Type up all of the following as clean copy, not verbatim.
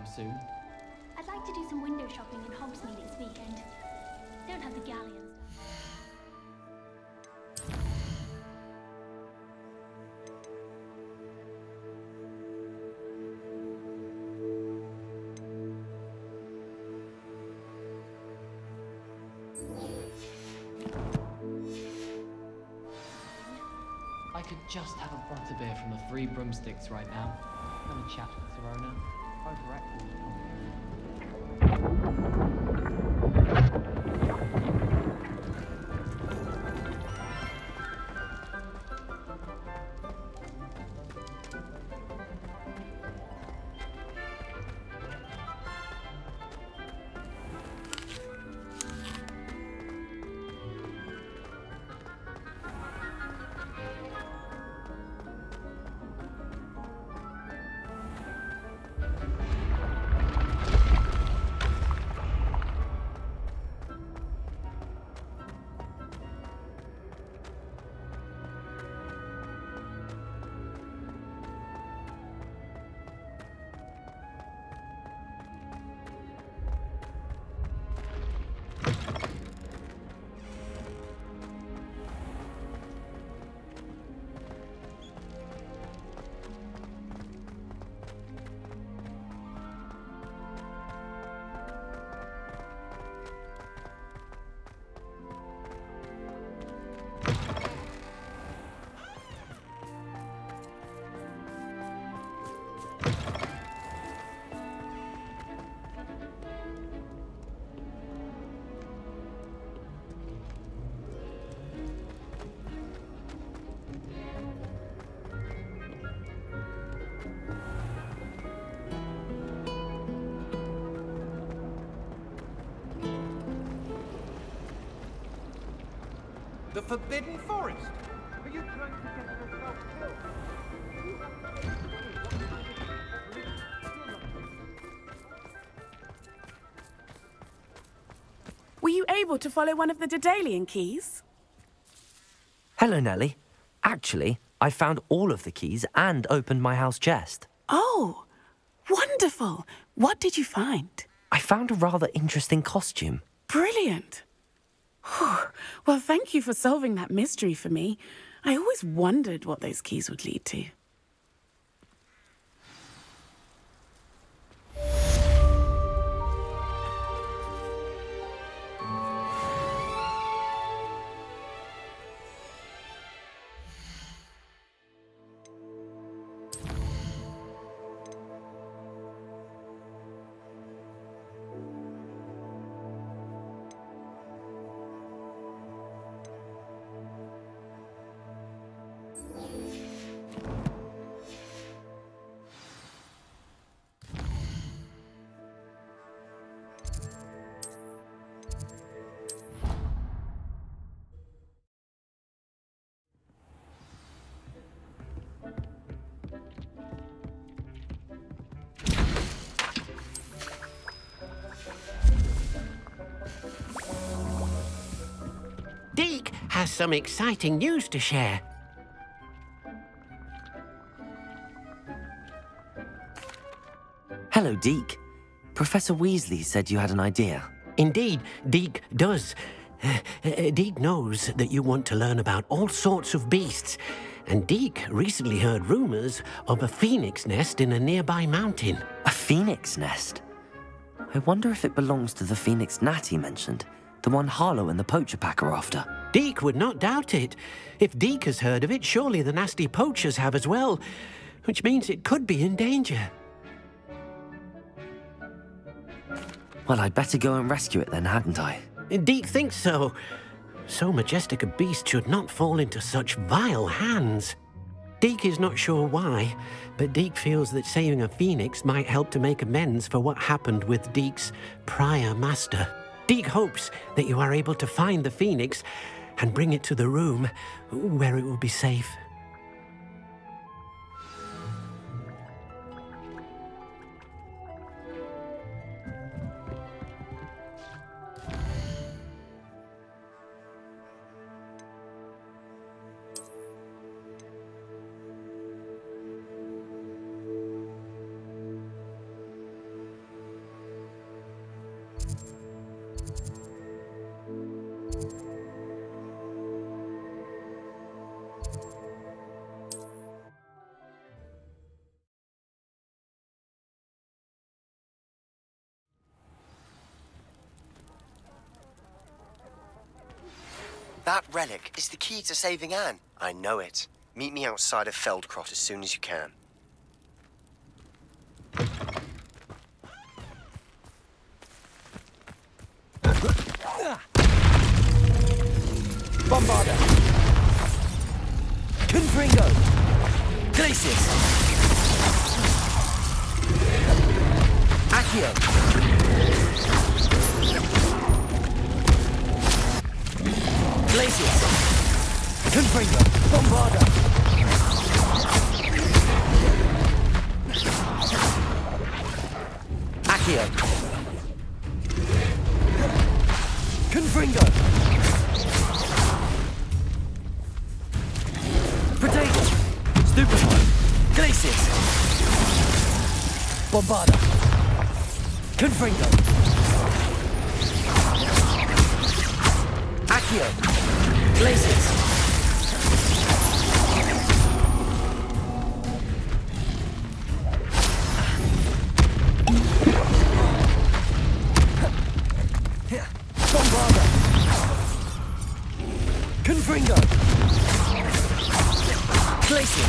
soon? I'd like to do some window shopping in Hogsmeade this weekend. Don't have the galleon stuff. I could just have a butterbeer from the Three Broomsticks right now. Have a chat with Sirona. Both records. The Forbidden Forest? Are you trying to get yourself killed? Were you able to follow one of the Daedalian keys? Hello, Nellie. Actually, I found all of the keys and opened my house chest. Oh, wonderful. What did you find? I found a rather interesting costume. Brilliant. Well, thank you for solving that mystery for me. I always wondered what those keys would lead to. Deek has some exciting news to share. Hello, Deke. Professor Weasley said you had an idea. Indeed, Deek does. Deek knows that you want to learn about all sorts of beasts, and Deek recently heard rumors of a phoenix nest in a nearby mountain. A phoenix nest? I wonder if it belongs to the phoenix gnat he mentioned, the one Harlow and the poacher pack are after. Deek would not doubt it. If Deek has heard of it, surely the nasty poachers have as well, which means it could be in danger. Well, I'd better go and rescue it then, hadn't I? Deek thinks so. So majestic a beast should not fall into such vile hands. Deek is not sure why, but Deek feels that saving a phoenix might help to make amends for what happened with Deek's prior master. Deek hopes that you are able to find the phoenix and bring it to the room where it will be safe. That relic is the key to saving Anne. I know it. Meet me outside of Feldcroft as soon as you can. Bombarda! Confringo! Glacius! Accio! Glacius! Confringo! Bombarda! Accio! Confringo! Potato! Stupefy! Glacius! Bombarda! Confringo! Accio! Glacius! Bombarda! Confringo! Glacius!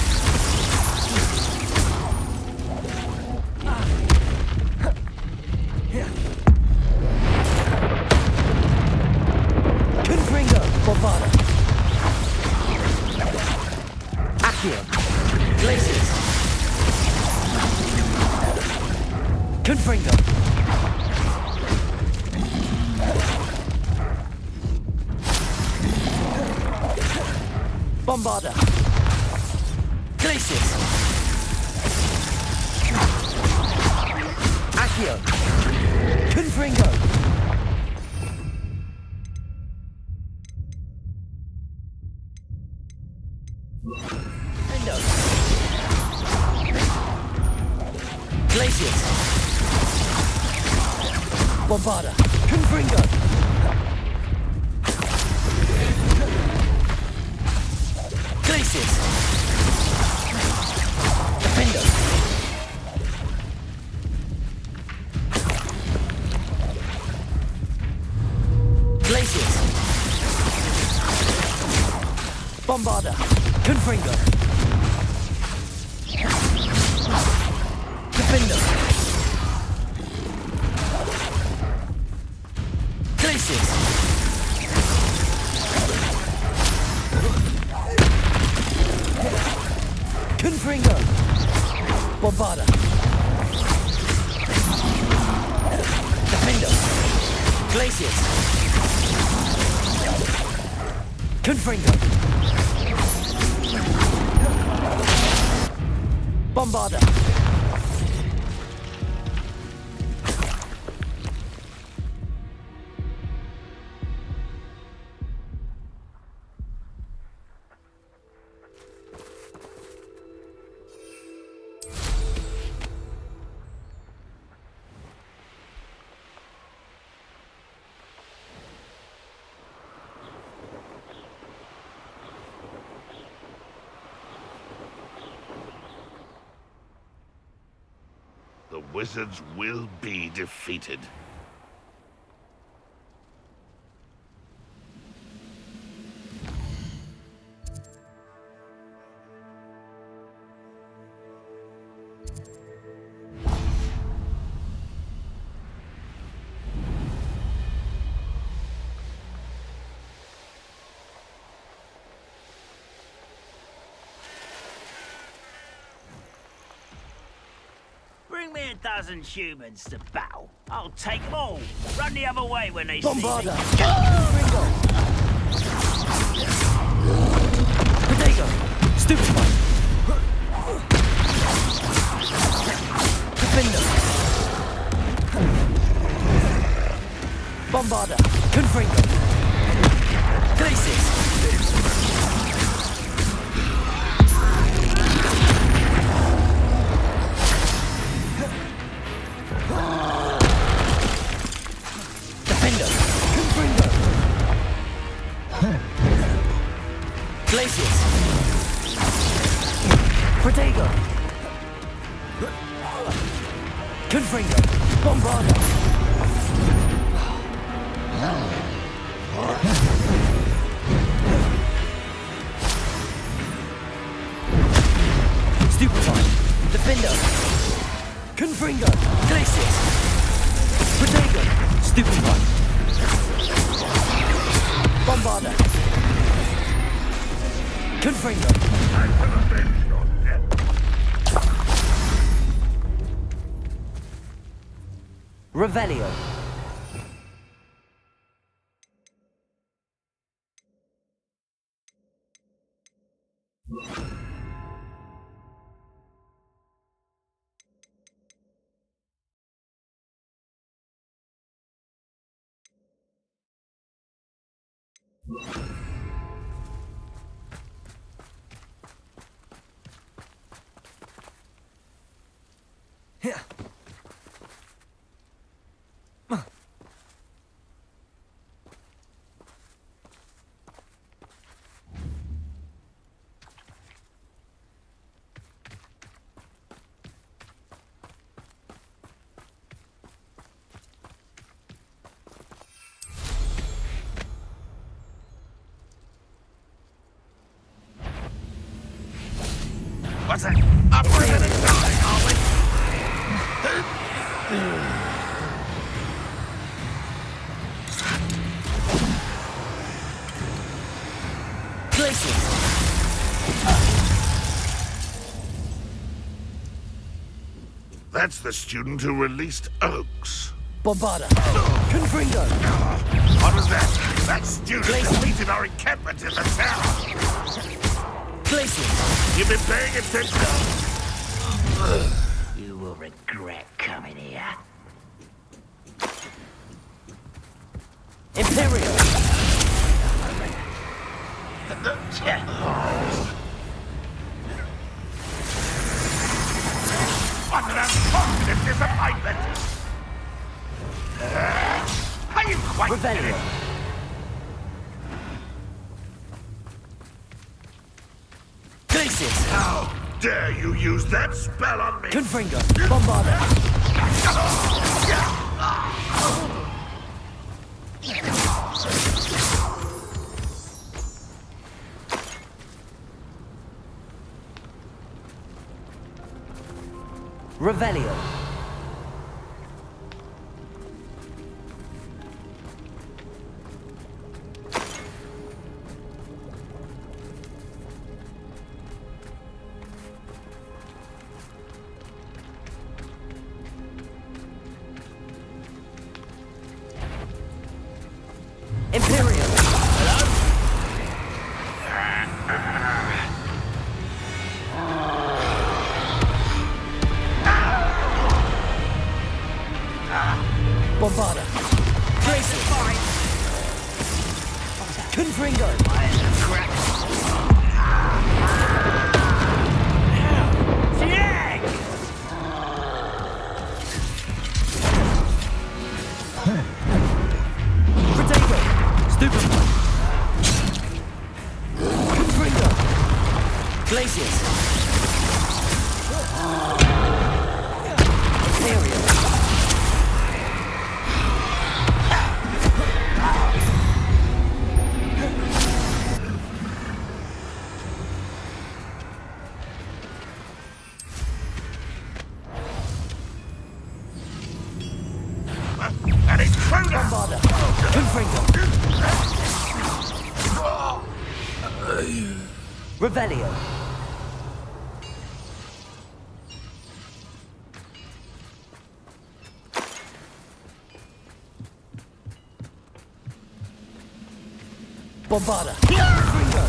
Confringo! Bombarda! Accio! Glacius! Confringo! Bombarda! Glacius! Accio! Confringo! Endo! Glacius! Bombarda! Confringo! Glacius! Defender! Glacius! Bombarda! Confringo! Defender! Glacius! Confringo! Bombarda! Defender! Glacius! Confringo! Bombarda! The wizards will be defeated. Bring me 1,000 humans to battle. I'll take them all. Run the other way when they Bombarda! see me. Confringo! Potato! Stupefy! Defender! Bombarda! Confringo! Glacius! Defender! Confringo! Glacius! Protego! Confringo! Bombarda! Finder! Confringo! Glacius! Protego! Stupefy! Bombarda! Confringo! Revelio! What's that? Up for another die, are we? Glacius! That's the student who released Oaks. Bombarda! Confringo! What was that? That student defeated our encampment in the tower. Glacius! You've been paying attention? You will regret coming here. Imperial! What an unfortunate disappointment! Are you quite Revelio! finished? Glacius! How dare you use that spell on me? Confringo! Bombarda! Revelio! Imperial! Bombarda! Glacius! Confringo! Protego! Stupefy! Confringo! Glacius! Imperial! An intruder! Bombarda! Confringo! Revelio! Bombarda! Confringo!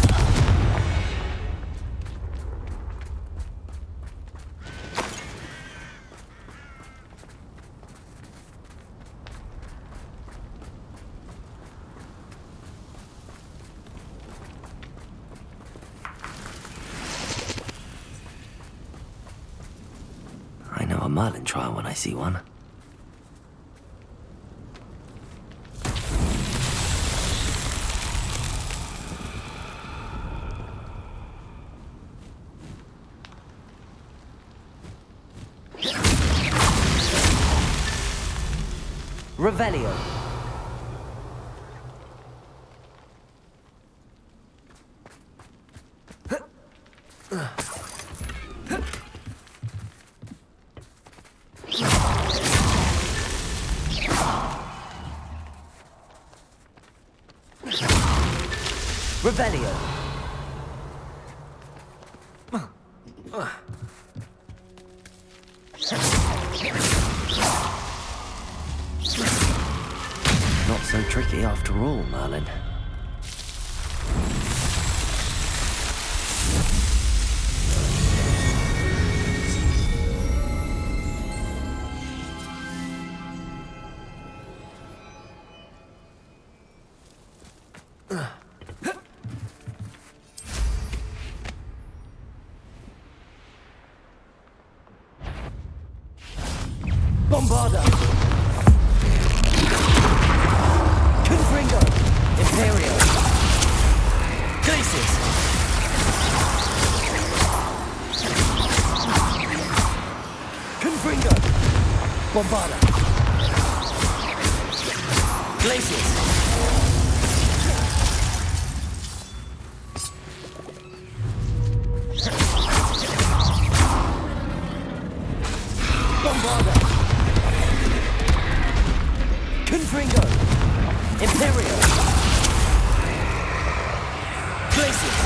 I know a Merlin trial when I see one. Revelio! Revelio. Not so tricky after all, Merlin. Bombarda! Confringo! Imperio! Glacius! Confringo! Bombarda! Glacius! Bombarda! Confringo! Imperio! Glacius!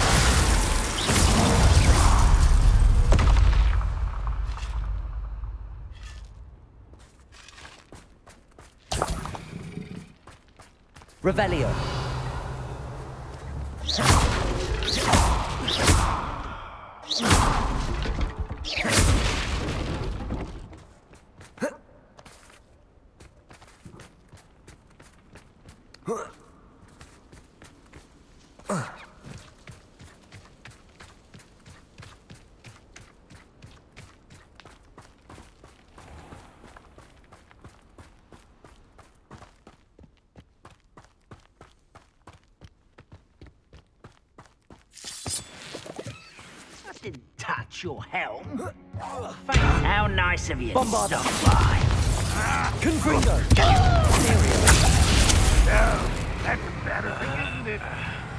Revelio! Didn't touch your helm. How nice of you to Bombarda. stop by. Confringo! No, that's better, isn't it?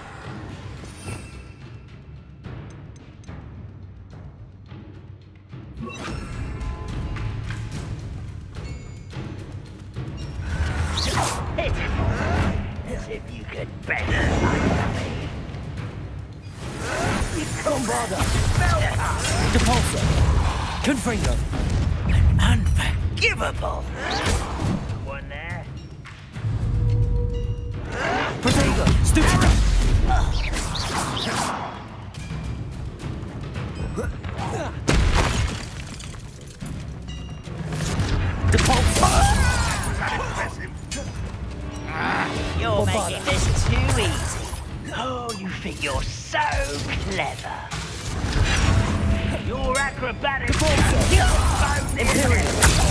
Hit it. As if you could beg like me. Bombarda! Depulso! Confringo! Unforgivable. One there. Protego! Stupida! Depulso! You're Bombarda. making this too easy. Oh, you think you're so clever. Your acrobatics Depulso! Imperial!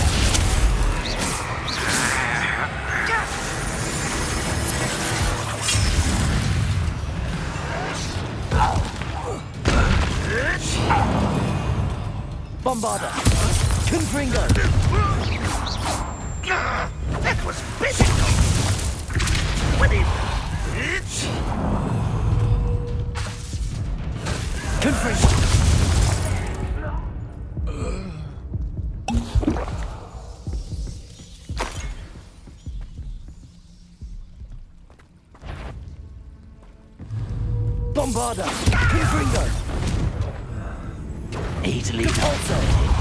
Bombarda! Confringo! That was physical. What is it? Confringo! Bombarda! Confringo! easily Depulso!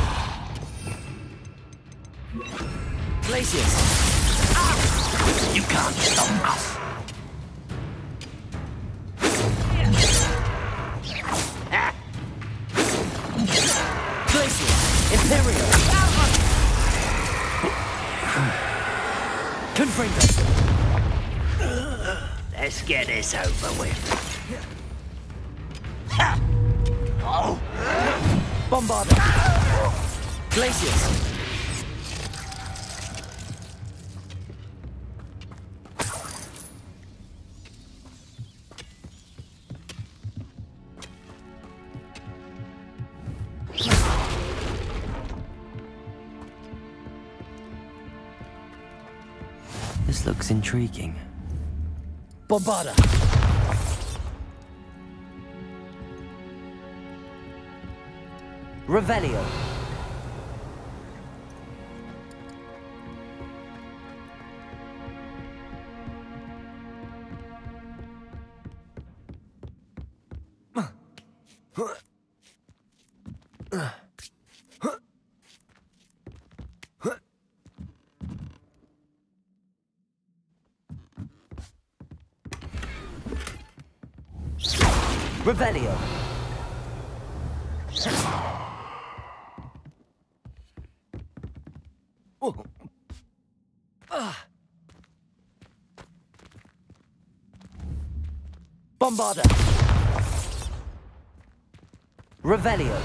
Glacius! You can't stop us. Glacius! Imperial! Confringo! Let's get this over with. Oh! Bombarda! Glacius! This looks intriguing. Bombarda! Revelio! Revelio. Bombarda. Revelio.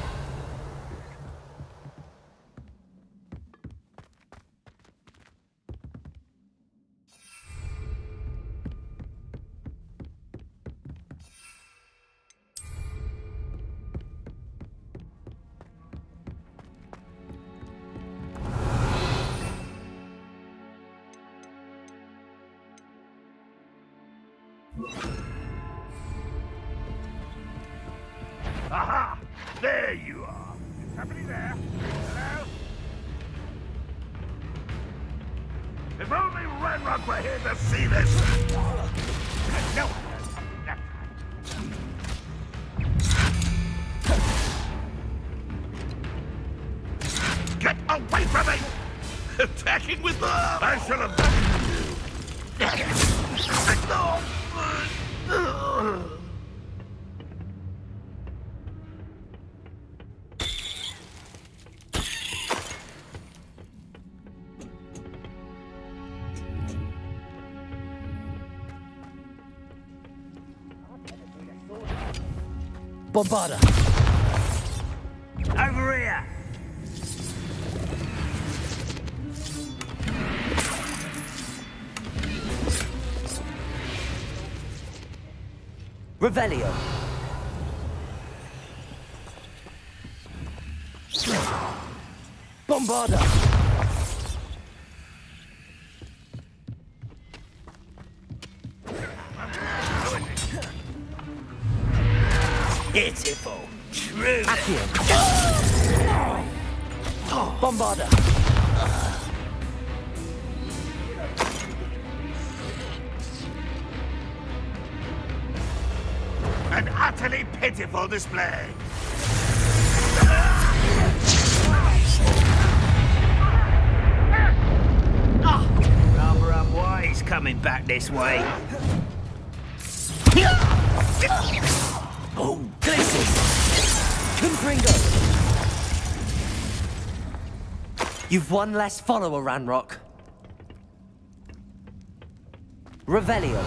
Aha! There you are. Is somebody there? Hello? If only Ranrock were here to see this! I know there's something left. Get away from me! Attacking with the... I shall have done you! Bombarda. Over here! Revelio. Bombarda. Pitiful. True. Accio. Bombarda. An utterly pitiful display. Rather unwise coming back this way. Oh, Glacius! Confringo! You've one less follower, Ranrock. Revelio.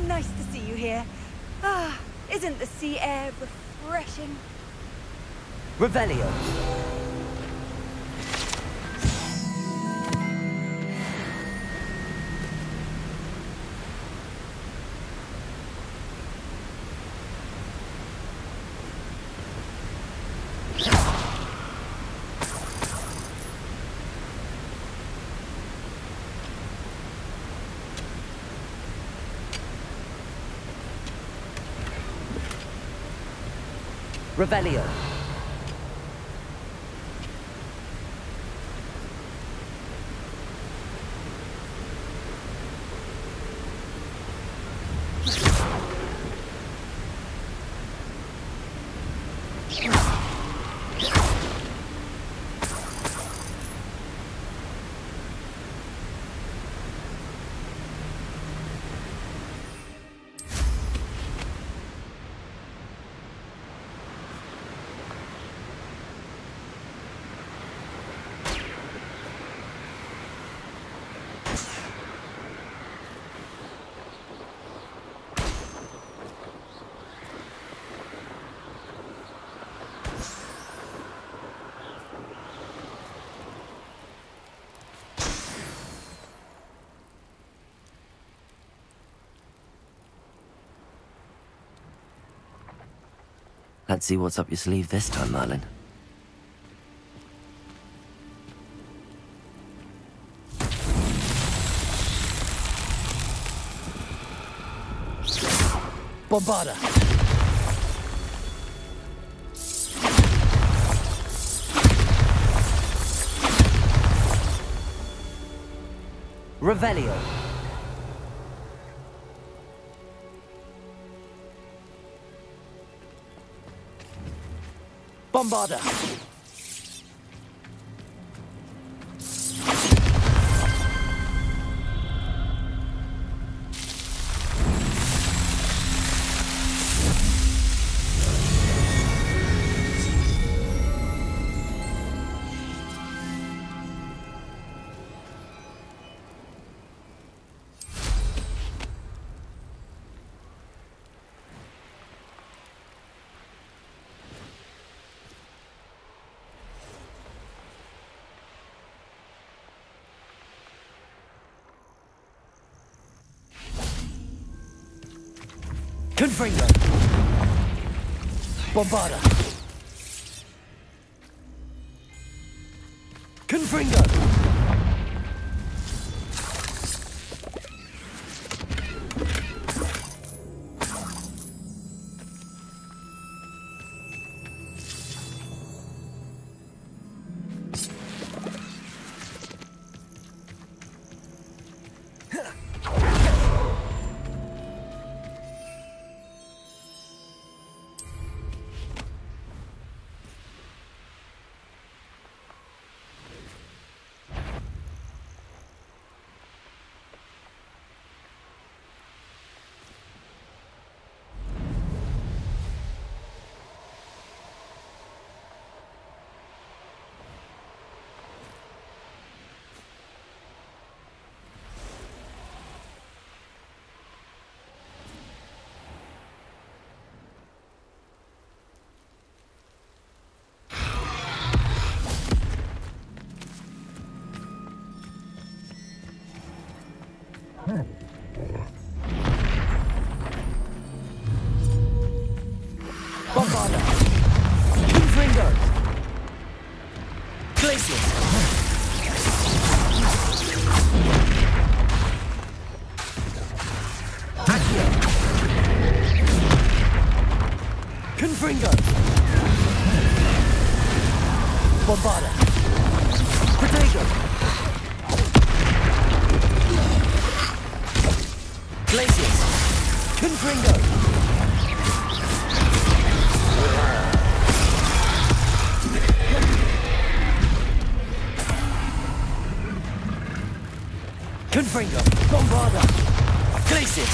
Nice to see you here. Ah, isn't the sea air refreshing? Revelio. Revelio. Let's see what's up your sleeve this time, Merlin. Bombarda! Revelio. Bombarda! Confringo! Bombarda! Confringo! Bombarda! Confringo! Glacius! Accio! Confringo! Bombarda! Protego! Glacius! Confringo! Confringo! Bombarda! Glacius!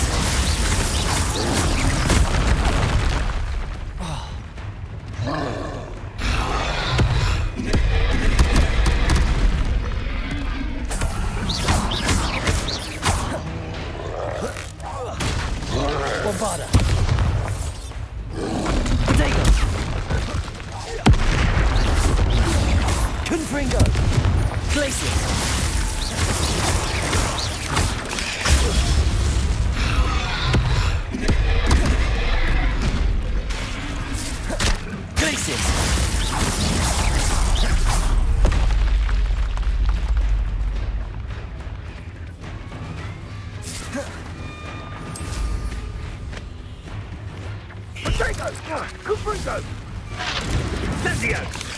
Potato! Confringo! Incendio!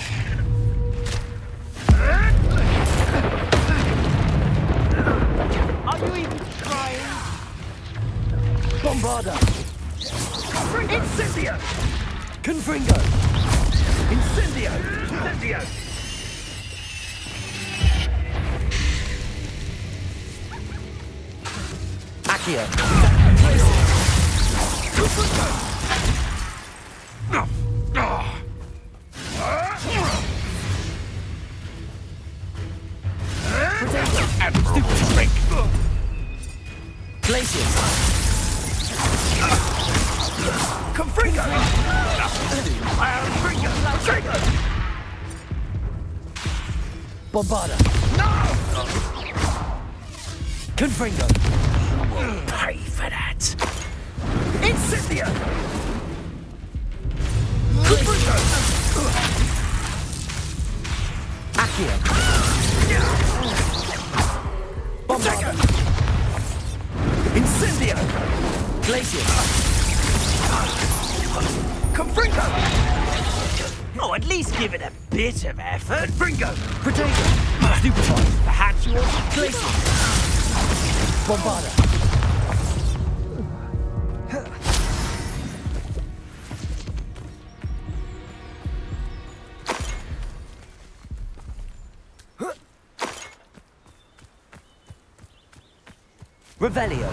Are you even trying? Bombarda! Incendio! Confringo! Incendio! Incendio! Accio! Admiral Drake! Glacius! Confringo! Confringo! Trigger! Bombarda! No! Confringo! Pay for that! Incendio! Confringo! Accio! Bombarda! Incendio! Glacius! Confringo! Oh, at least give it a bit of effort. Confringo! Potato! Stupefy! Perhaps you ought to Glacius! Bombarda! Revelio!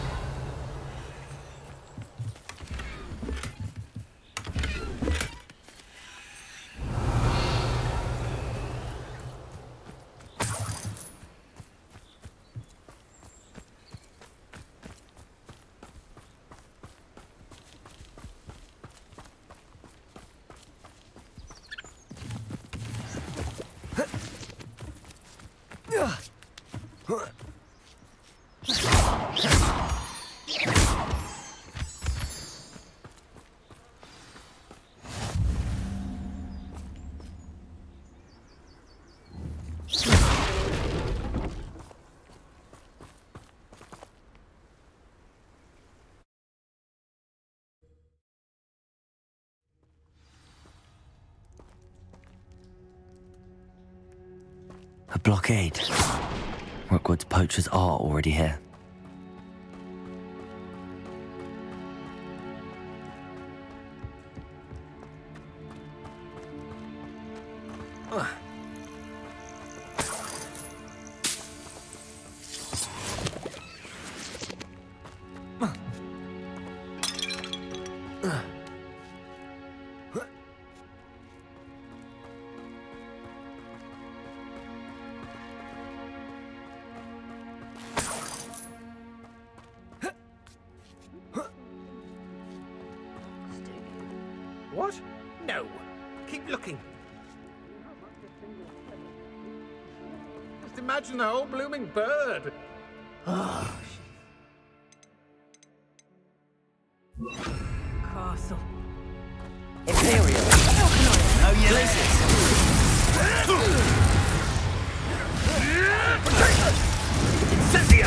A blockade. Rookwood's poachers are already here. What? No. Keep looking. Just imagine the whole blooming bird. Castle. Imperial! know you Glacius! Incendio!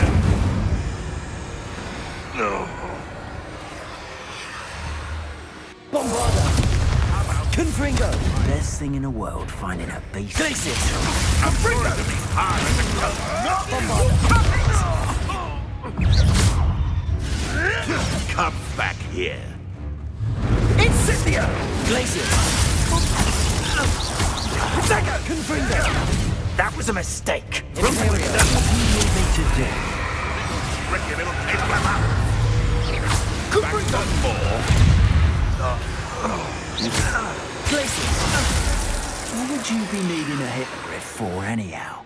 No. Bombarda! Confringo! Best thing in the world, finding a beast. Glacius! Confringo! Come back here. Incendio! Glacius! Second! Confringo! That was a mistake. Imperial! What do you need me to do? Tricky little tail-flapper. Confringo! Glacius! What would you be needing a hippogriff for, anyhow?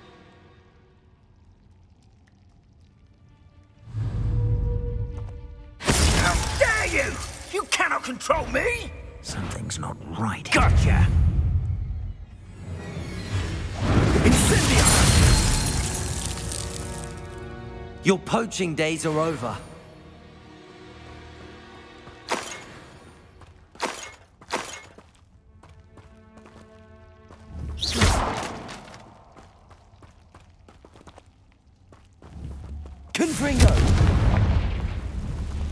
How dare you! You cannot control me! Something's not right. Gotcha! Incendio! Your poaching days are over. Confringo!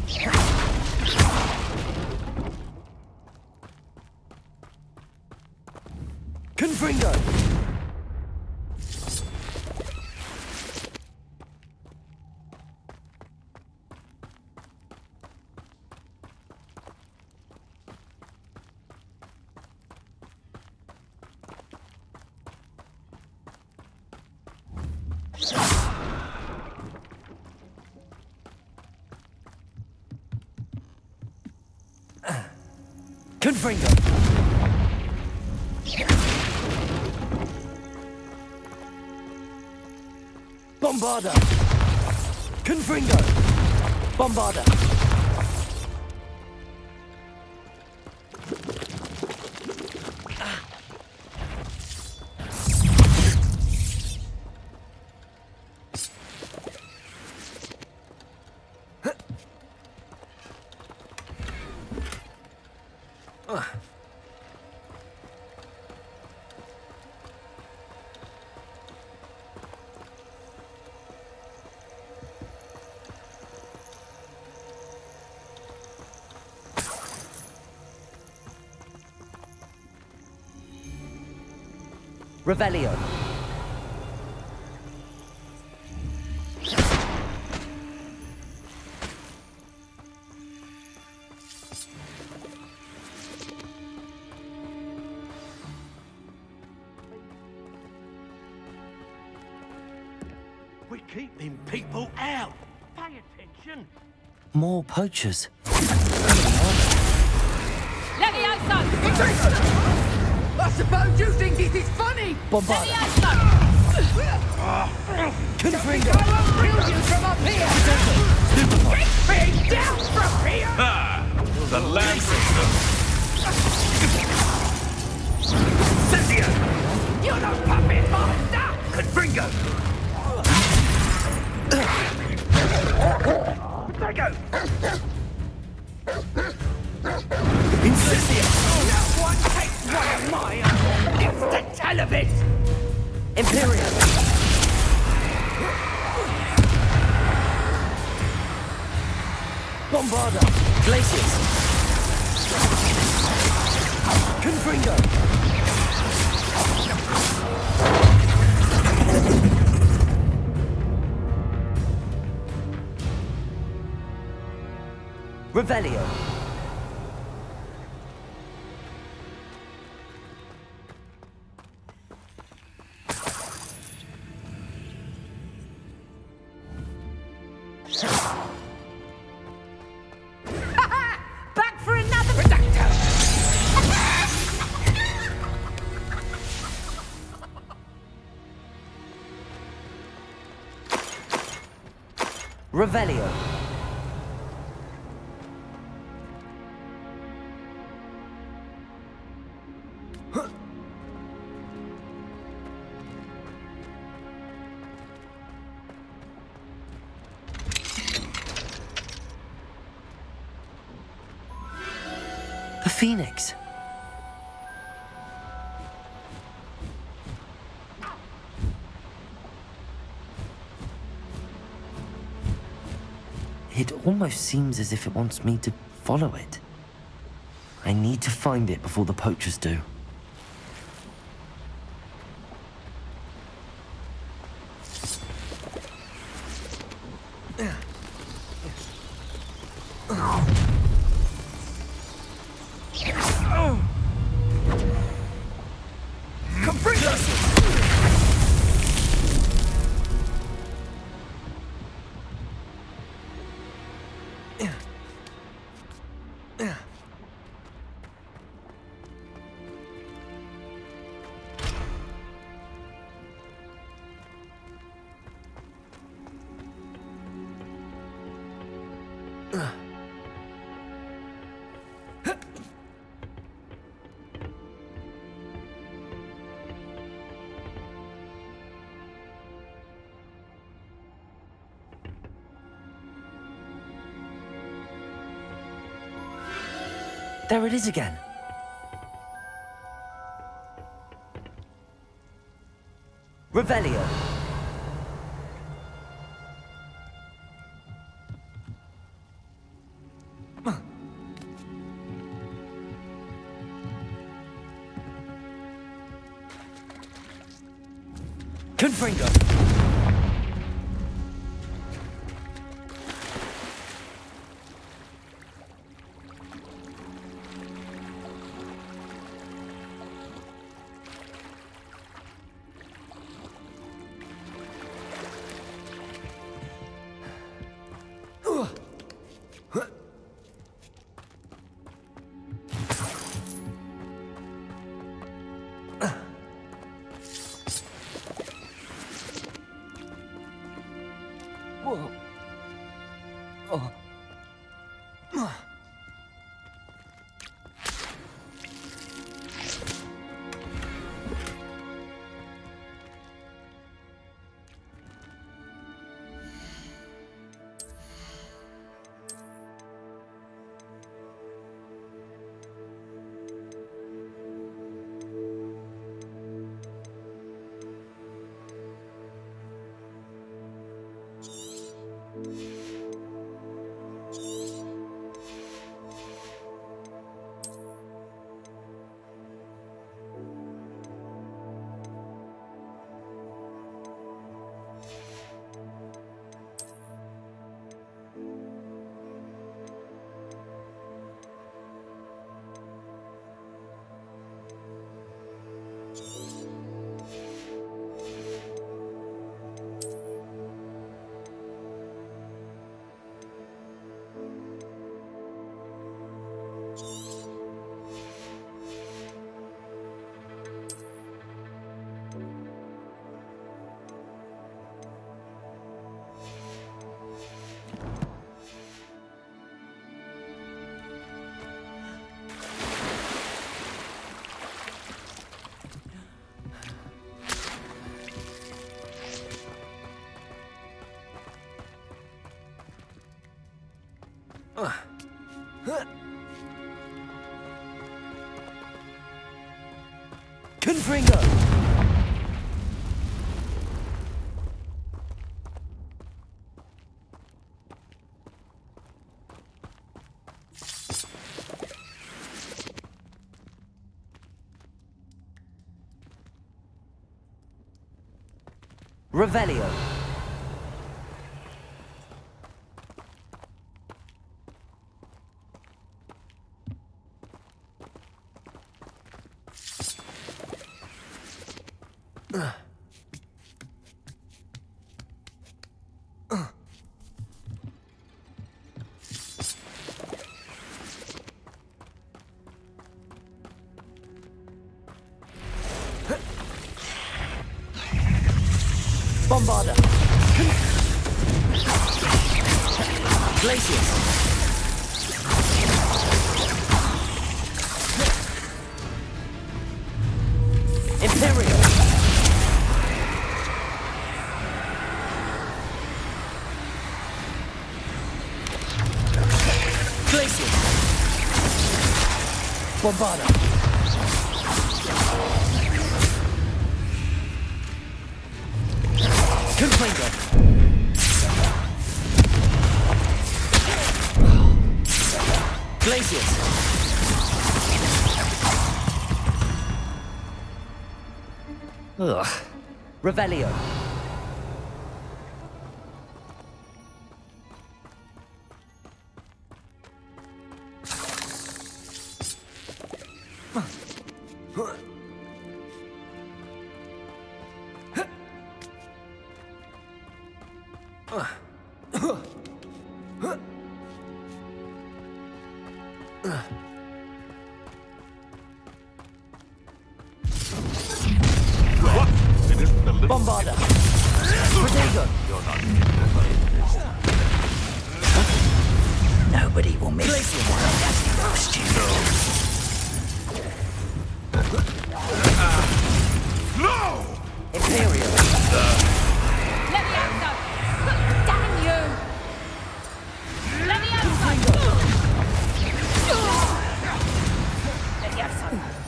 Confringo! Confringo! Bombarda! Confringo! Bombarda! Revelio. We're keeping people out. Pay attention. More poachers. I suppose you think this is funny! Bombarda! Confringo! I won't kill you from up here! Get me down from here! Ah! The land system! Cynthia! You're no puppet master! Confringo! Protego! Incendia! No one takes one of my own! It's the televis! Imperial! Bombarda! Glaciers! Confringo! Revelio! Back for another reducto! Revelio! The Phoenix! It almost seems as if it wants me to follow it. I need to find it before the poachers do. There it is again. Revelio. Confringo! Confringo! Revelio. Bombarda. Glacius. Imperial. Glacius. Bombarda. Confringo. Glacius. Ugh. Revelio. Bombarda. Protego. Nobody will miss Glacius. roast you. No! Imperial. Levioso! Damn you! Levioso! Levioso!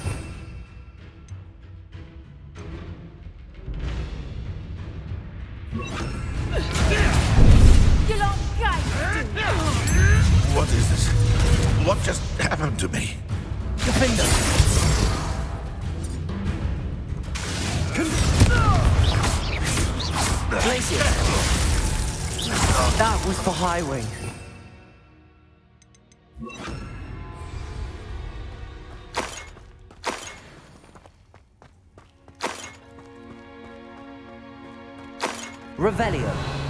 You long guy! What is this? What just happened to me? Defender. Glacius! That was for Highwing. Revelio.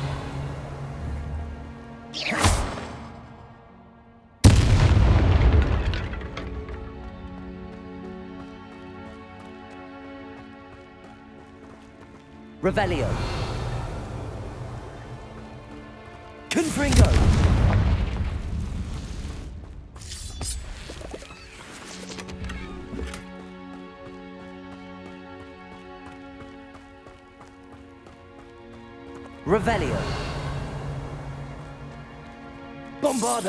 Revelio. Confringo. Revelio. Bombarda.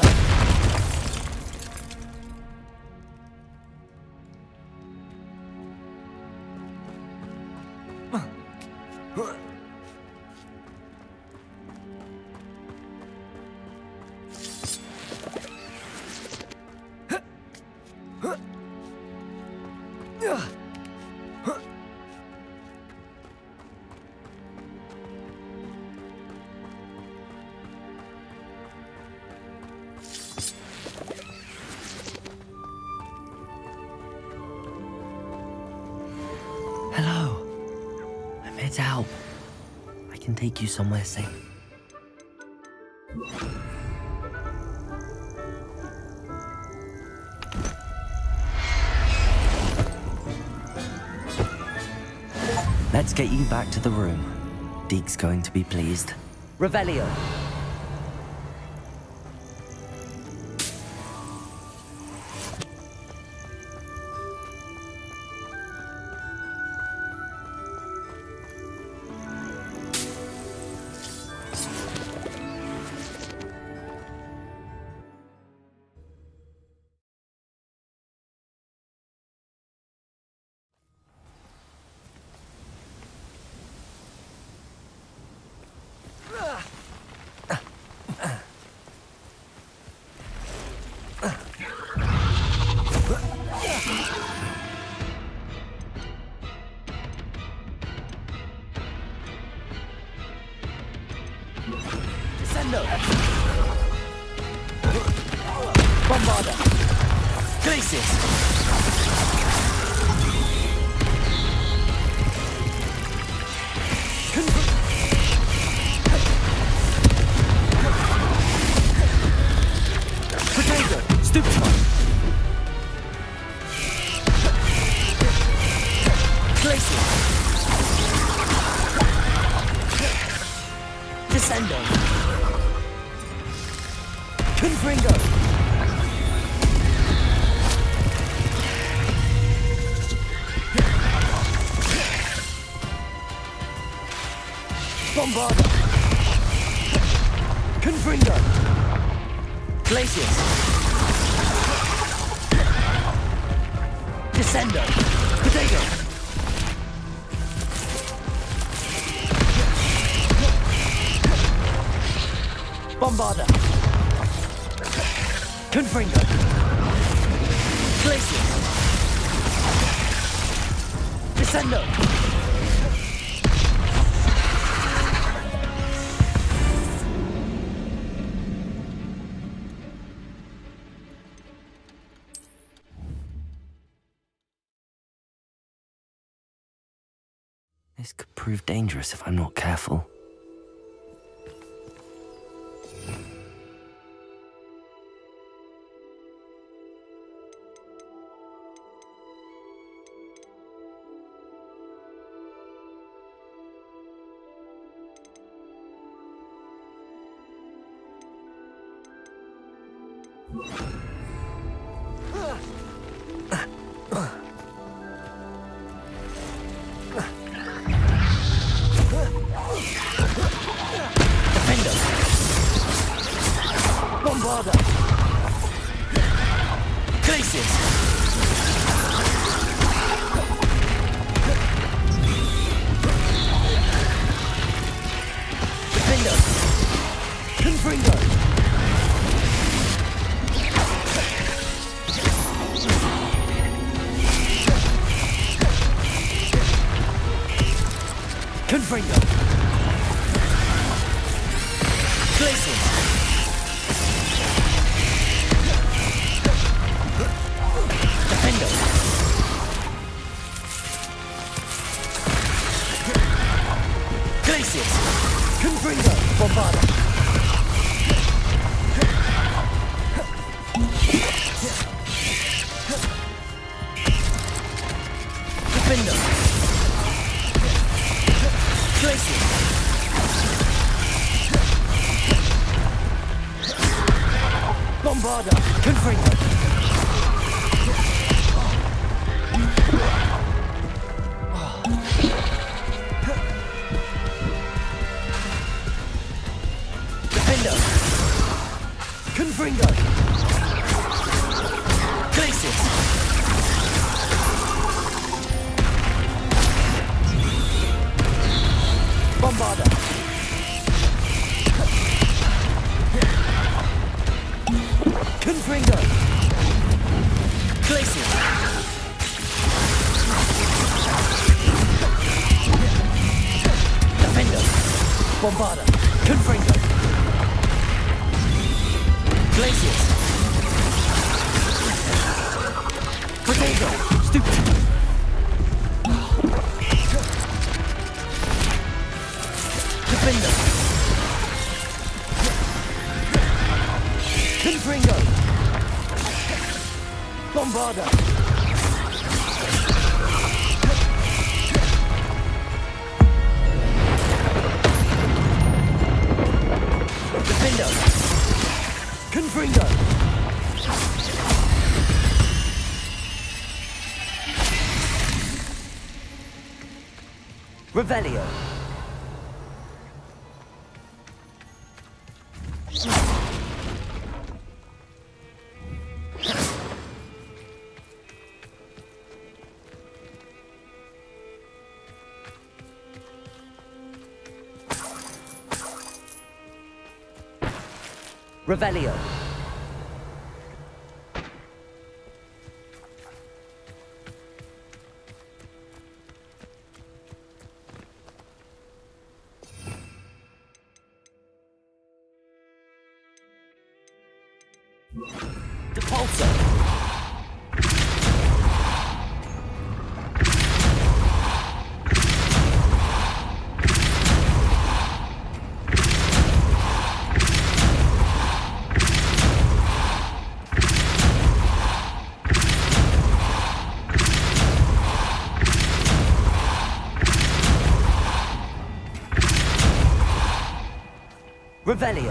Hello. I'm here to help. I can take you somewhere safe. Let's get you back to the room. Deke's going to be pleased. Revelio. Descendo! Bombarda! Glacius! Potato! Stupefy! Glacius! Descendo! Confringo! Bombarda! Confringo! Glacius! Descendo! Potato! Bombarda! Confringo! Glacius! Descendo! This could prove dangerous if I'm not careful. Bombarda! Glacius! Defender! Confringo! Confringo! Bombarda! Confringo! Defender! Confringo! Glacius! Bombarda! Confringo! Glacius! Defender! Bombarda! Confringo! Glacius! Protego! Stupid! Defender! Confringo! Bombarda! Defender! Confringo! Revelio! Revelio. Depulso. Revelio.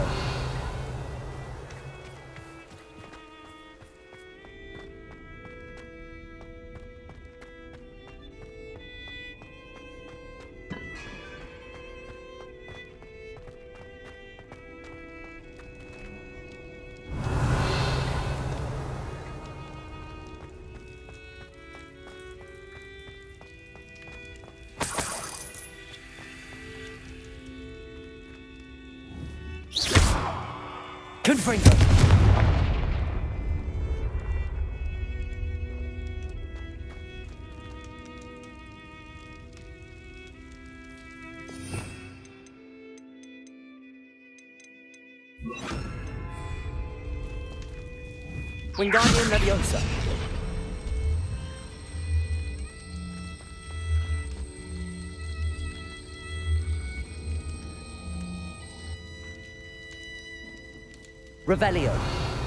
Confringo. Wingardium Leviosa. Revelio.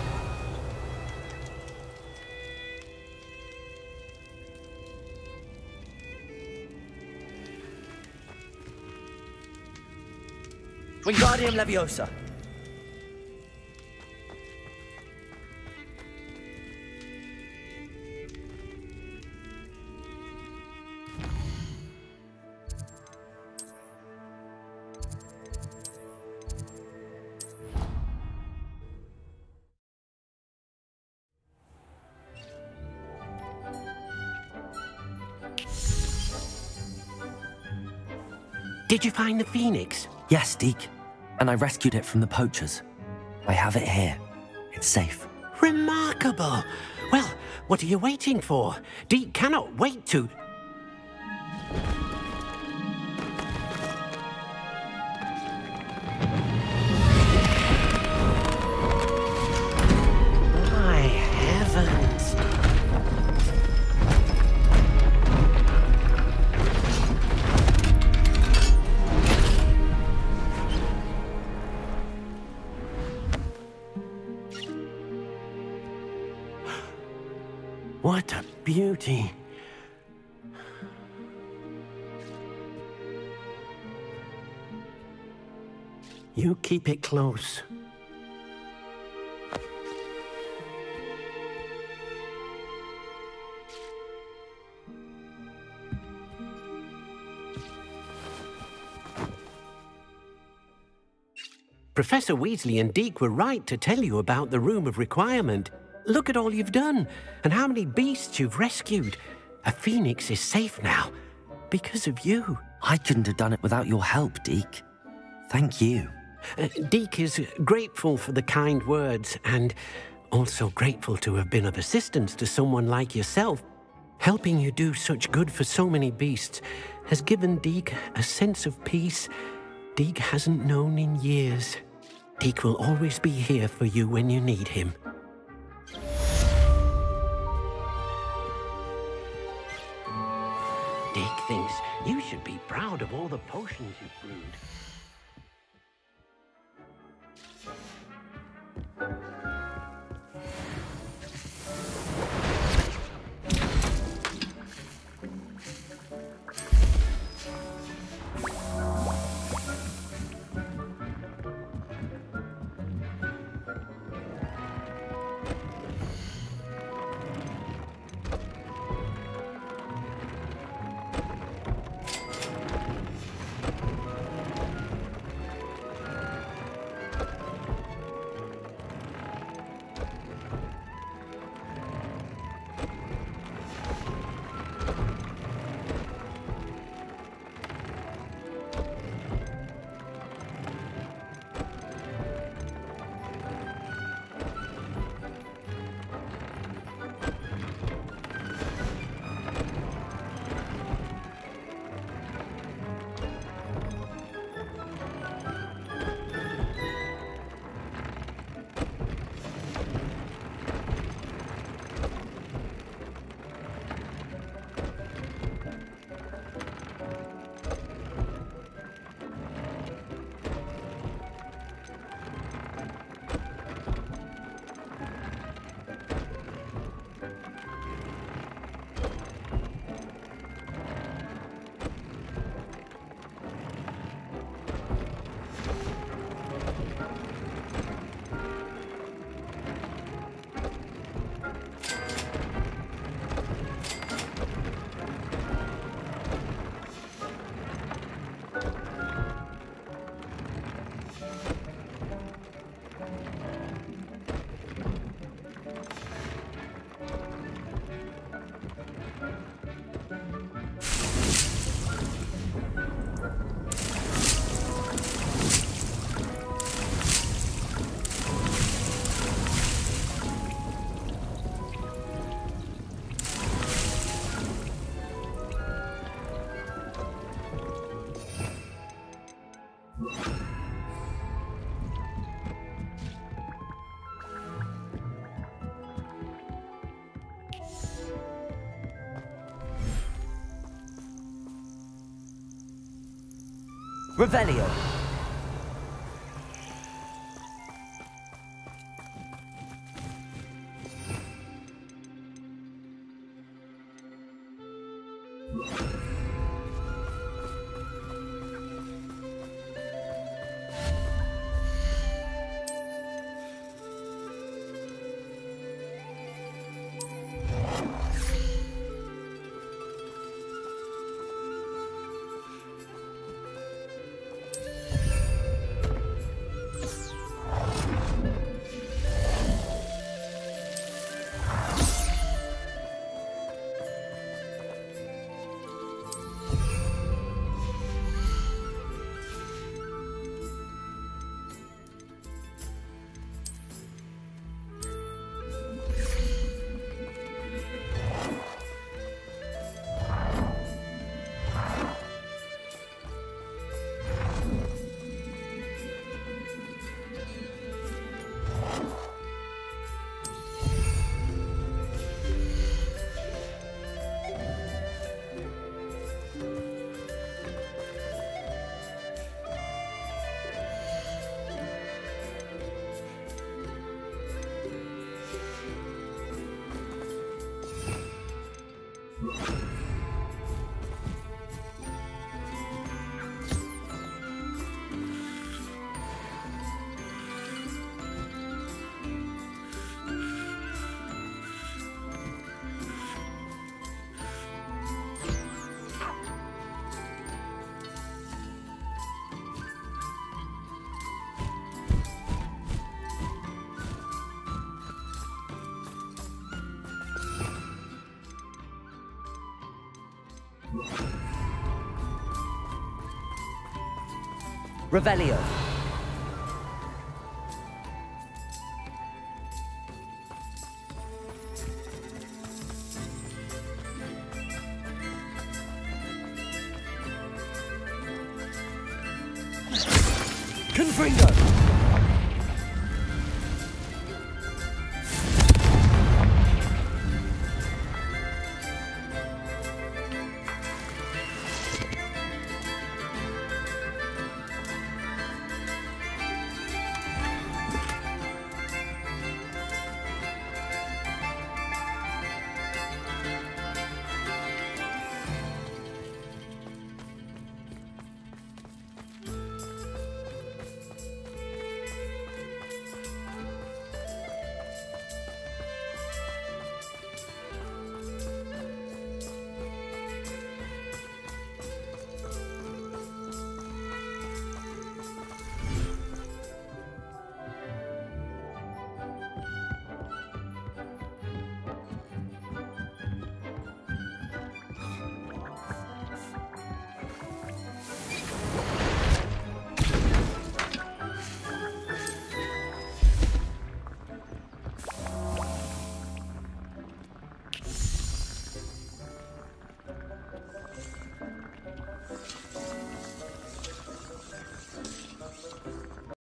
Wingardium Leviosa. Did you find the Phoenix? Yes, Deke. And I rescued it from the poachers. I have it here. It's safe. Remarkable! Well, what are you waiting for? Deke cannot wait to... My heavens! What a beauty. You keep it close. Professor Weasley and Deke were right to tell you about the Room of Requirement. Look at all you've done, and how many beasts you've rescued. A phoenix is safe now, because of you. I couldn't have done it without your help, Deke. Thank you. Deke is grateful for the kind words, and also grateful to have been of assistance to someone like yourself. Helping you do such good for so many beasts has given Deke a sense of peace Deke hasn't known in years. Deke will always be here for you when you need him. Deke thinks you should be proud of all the potions you've brewed. Revelio. Revelio. Confringo.